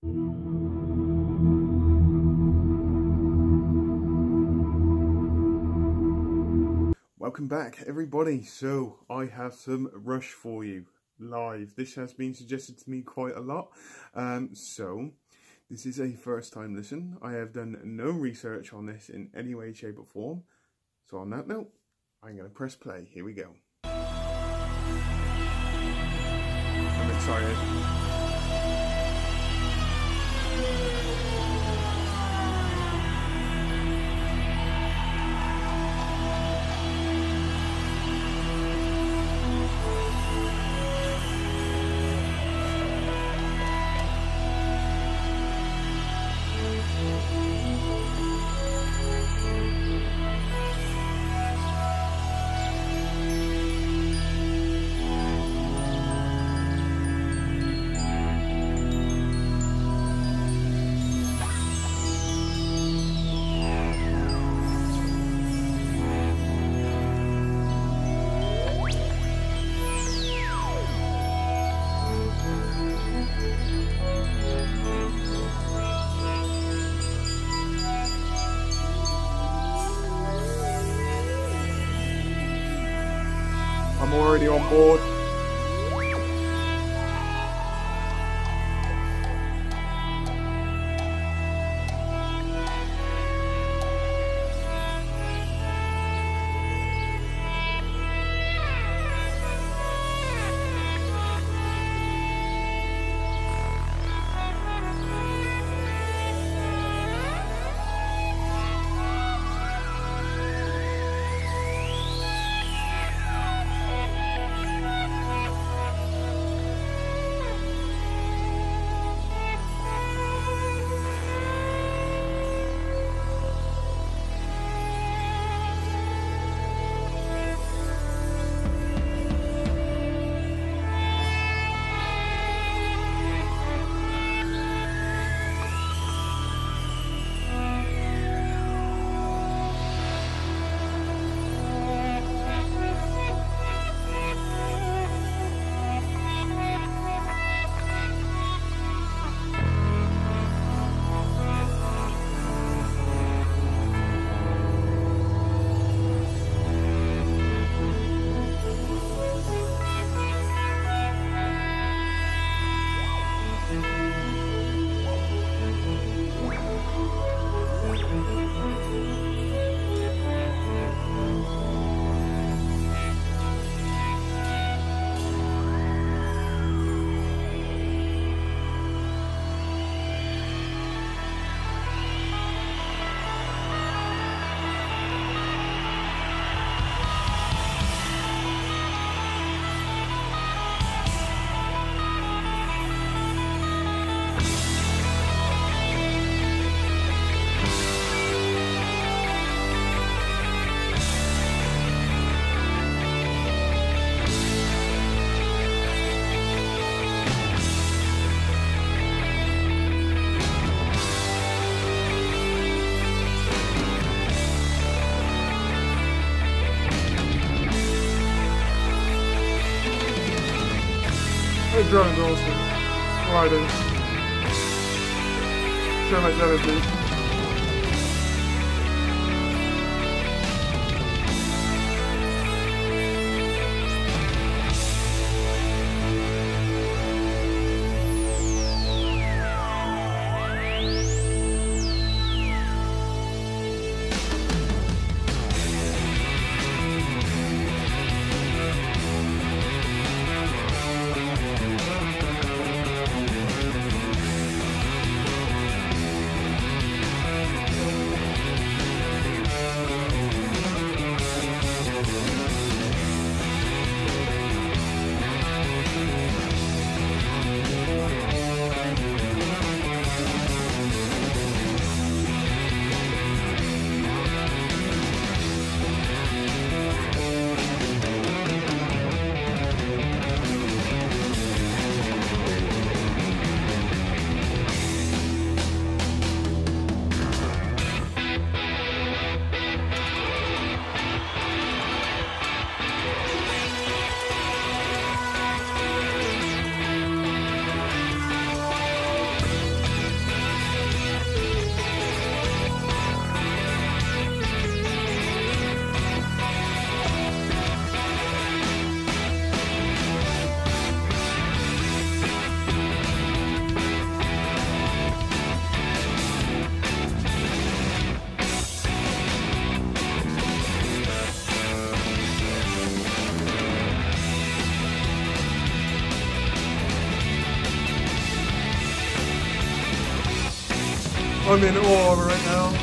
Welcome back, everybody. So I have some Rush for you live. This has been suggested to me quite a lot. So this is a first time listen. I have done no research on this in any way, shape or form. So on that note, I'm going to press play. Here we go. I'm excited. I'm already on board. Hey, drone Dawson. Riding. So much energy. I'm in awe right now.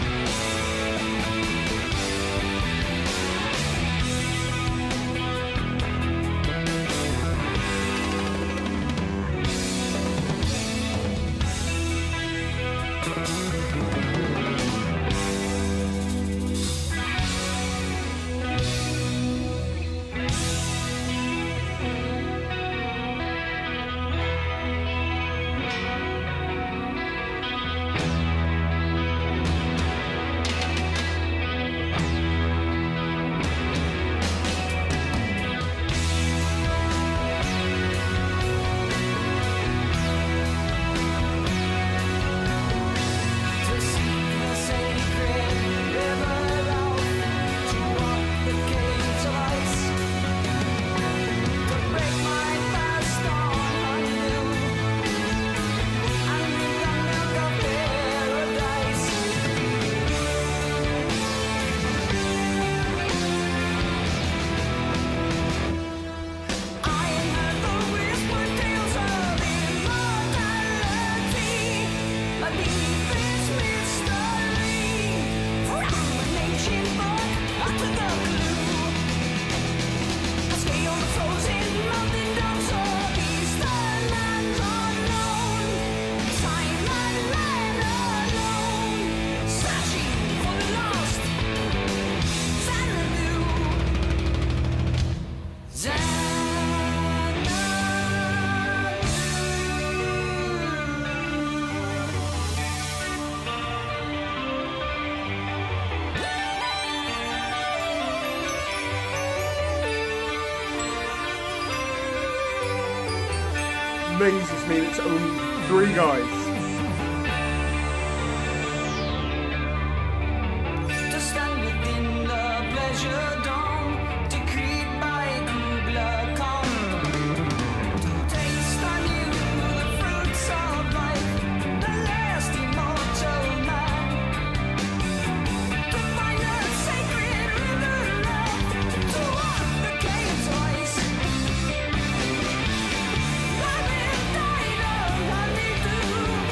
Amazes me it's only 3 guys. To stand within the pleasure dome, decreed by Kubla Khan. To taste anew the fruits of life, the last immortal man. To find a sacred river love, to walk the caves of ice. Life and die, love, I need to.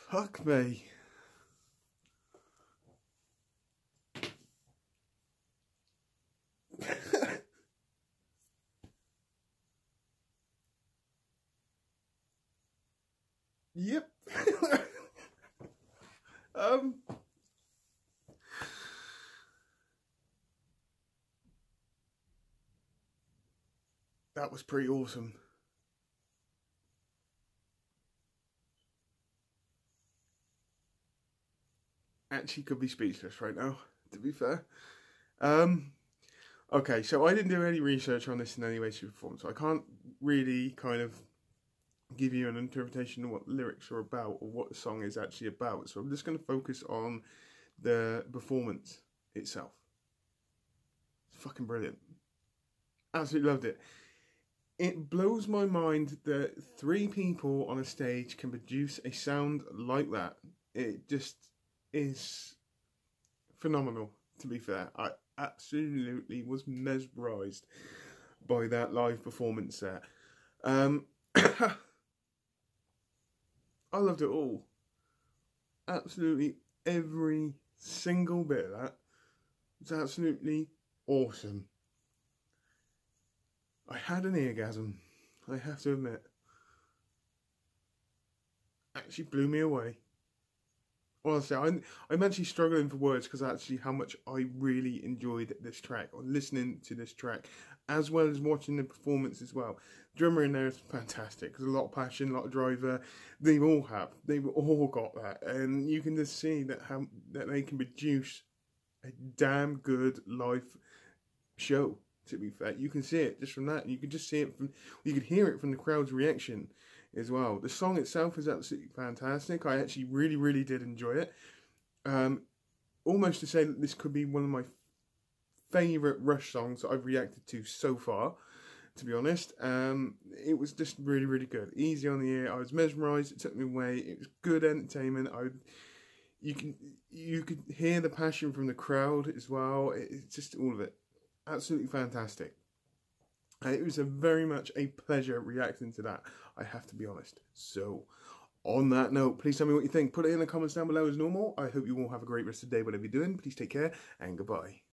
Fuck me. Yep. That was pretty awesome. Actually could be speechless right now, to be fair. Okay, so I didn't do any research on this in any way, shape, or form, so I can't really kind of give you an interpretation of what the lyrics are about or what the song is actually about. So I'm just going to focus on the performance itself. It's fucking brilliant. Absolutely loved it. It blows my mind that 3 people on a stage can produce a sound like that. It just is phenomenal, to be fair. I absolutely was mesmerised by that live performance there. I loved it all. Absolutely every single bit of that was absolutely awesome. I had an eargasm, I have to admit. Actually blew me away. Honestly, I'm actually struggling for words because actually how much I really enjoyed this track, or listening to this track, as well as watching the performance as well. Drummer in there is fantastic. There's a lot of passion, a lot of driver. They've all got that, and you can just see that they can produce a damn good live show. To be fair, you can see it just from that. You can just see it you can hear it from the crowd's reaction as well. The song itself is absolutely fantastic. I actually really did enjoy it. Almost to say that this could be one of my favourite Rush songs that I've reacted to so far, to be honest. It was just really good. Easy on the ear. I was mesmerised. It took me away. It was good entertainment. You could hear the passion from the crowd as well. It's just all of it. Absolutely fantastic. It was very much a pleasure reacting to that, I have to be honest. So, on that note, please tell me what you think. Put it in the comments down below as normal. I hope you all have a great rest of the day, whatever you're doing. Please take care, and goodbye.